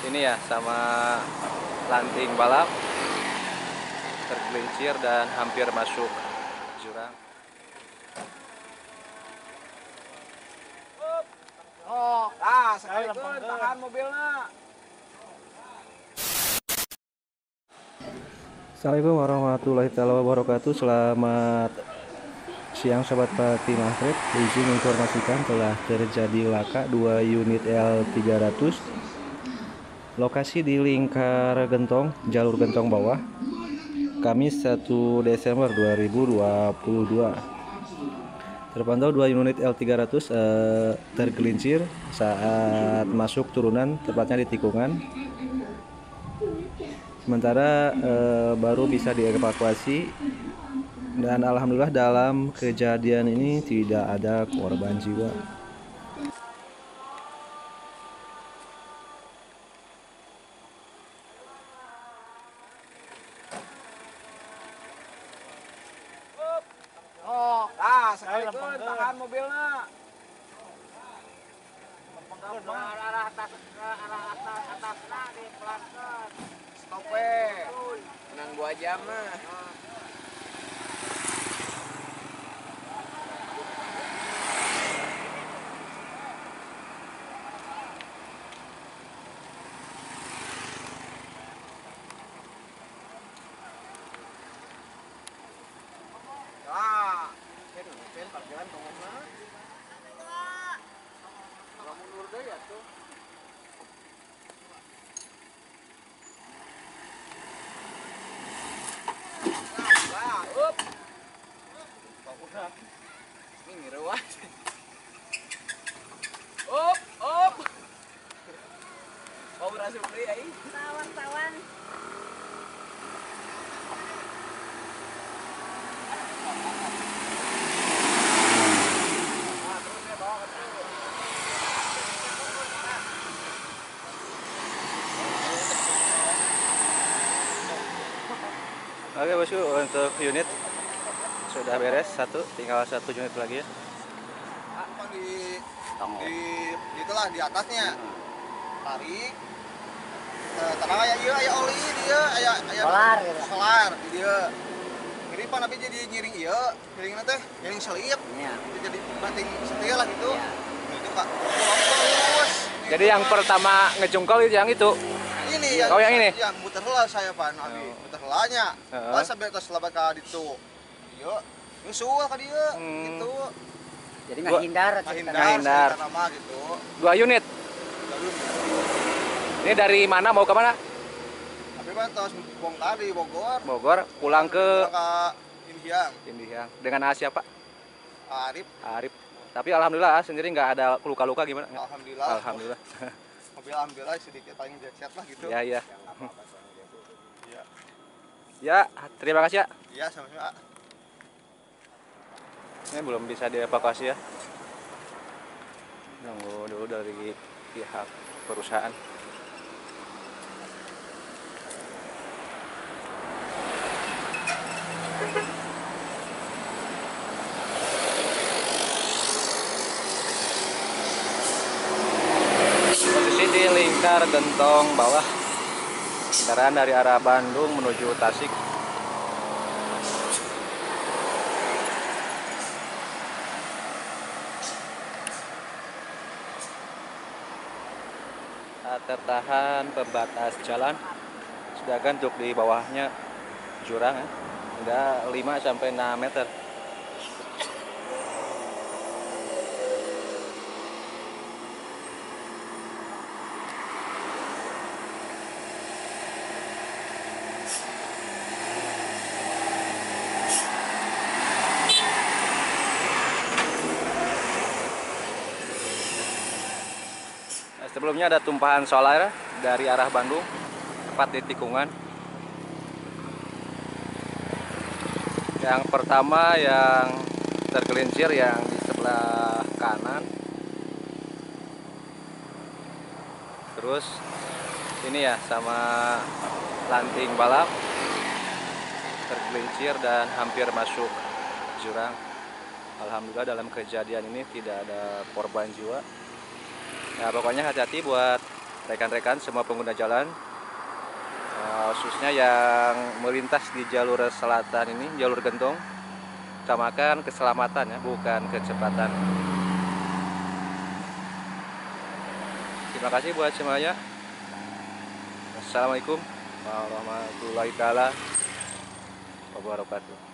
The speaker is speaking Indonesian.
ini ya sama lanting balap tergelincir dan hampir masuk jurang. Oh, sekalian tahan mobilnya. Assalamualaikum warahmatullahi wabarakatuh. Selamat siang Sobat Pati Mahfred. Izin menginformasikan telah terjadi laka 2 unit L300 lokasi di Lingkar Gentong, jalur Gentong bawah, Kamis 1 Desember 2022. Terpantau 2 unit L300 tergelincir saat masuk turunan, tepatnya di tikungan. Sementara baru bisa dievakuasi dan alhamdulillah dalam kejadian ini tidak ada korban jiwa. Oh, sekalian tahan mobilnya. Arah atas di pelan-pelan. Stop tenang 2 jam mah. Parkiran tongongna. Kalau mundur deh ya tuh. Up. Udah. Ini ruas. Up. Oh, berhasil beli ya? Tawan. Oke bosku, untuk unit sudah beres satu, tinggal 1 unit lagi ya. Itulah di atasnya. Tarik. Tenang aya ieu aya oli dia, aya solar di dia. Ngiripan tapi jadi ngiring ieu, ngiringna teh ngiring selip. Iya. Jadi banting setir lah gitu. Iya. Itu Kak. Lurus. Jadi yang pertama ngejungkol itu yang itu. Ini Oh, yang ini? Yang muter heula saya Pan, abi. Muter heulanya. Pas sampai tos lebat ka ditu. Ieu nyusul ka dieu gitu. Jadi ngahindar Nama gitu. 2 unit. Ini dari mana mau ke mana? Tapi Pan tos bongkar di Bogor. Bogor, pulang ke Indiang. Indihang. Dengan siapa? Arif. Arif. Tapi alhamdulillah sendiri nggak ada luka-luka gimana? Alhamdulillah. Alhamdulillah. Mobil alhamdulillah sedikit paling jet lah gitu. Ya, ya. Iya. Ya, terima kasih ya. Iya, sama-sama. Ini belum bisa dievakuasi ya. Nunggu dulu dari pihak perusahaan. Posisi di Lingkar Gentong bawah, kendaraan dari arah Bandung menuju Tasik. Tertahan pembatas jalan, sedangkan untuk di bawahnya jurang ya, udah 5 sampai 6 meter. Sebelumnya ada tumpahan solar dari arah Bandung, tepat di tikungan. Yang pertama yang tergelincir yang di sebelah kanan. Terus ini ya sama lanting balap tergelincir dan hampir masuk jurang. Alhamdulillah dalam kejadian ini tidak ada korban jiwa. Ya pokoknya hati-hati buat rekan-rekan semua pengguna jalan, khususnya yang melintas di jalur selatan ini, jalur Gentong, utamakan keselamatan ya, bukan kecepatan. Terima kasih buat semuanya. Assalamualaikum warahmatullahi wabarakatuh.